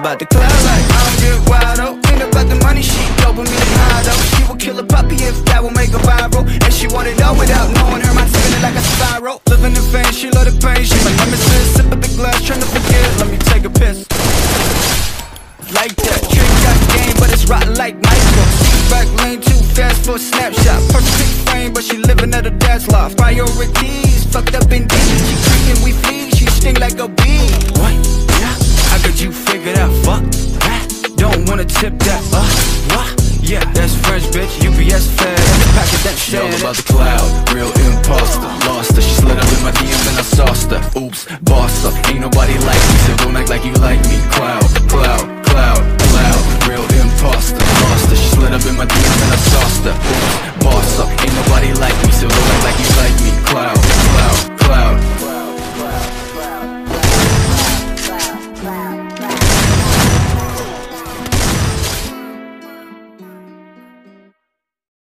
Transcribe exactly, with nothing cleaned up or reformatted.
about the cloud like I don't get wild, oh. Ain't about the money, she dopamine high, though. She will kill a puppy if that will make her viral. And she want it all without knowing her mind spinning like a spiral. Living in pain, she love the pain. She my nemesis, sip a big glass, trying to forget. Let me take a piss. Like that, trick got game, but it's rotten like nitro. Seat back lane too fast for a snapshot. Perfect frame, but she living at her dad's loft. Priorities, fucked up indeed. She creeping, we flee, she sting like a bee. What? Yeah, how could you figure that? Fuck that. Don't wanna tip that, uh, what? Yeah, that's French bitch, U P S fed. Packet that shit. All about the cloud, real imposter. Lost her, she slid up in my D Ms and I sauced her. Oops, boss her, ain't nobody like me, so don't act like you like me. Cloud